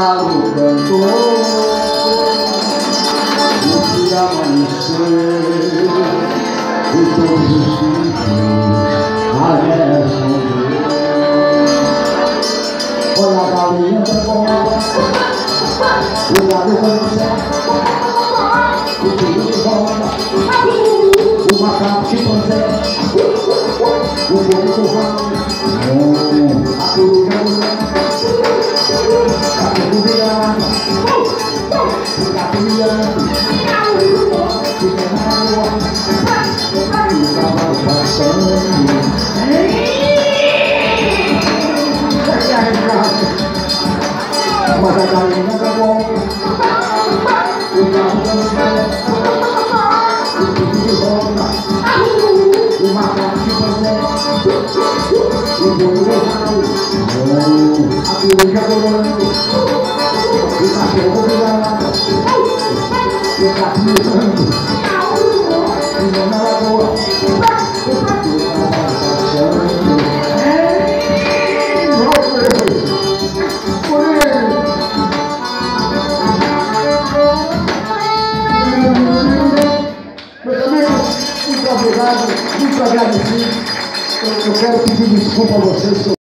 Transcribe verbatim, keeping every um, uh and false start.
galo cantou, o que amanheceu, e todos os filhos a responder. Olha a galinha da bola, o galo dança, o filho de bola, o macaco chimpanzé, o povo do ramo, a coruja do gato, a coruja, o gato miando, fica na água, e o cavalo passando. Mas a galinha da bola, o galo dança, o filho de bola, o macaco chimpanzé, o povo do ramo, a coruja volando, o cachorro virado, o gato mirando, e na lagoa, o cavalo passando. Muito obrigado, muito agradecido. Eu quero pedir desculpa a vocês.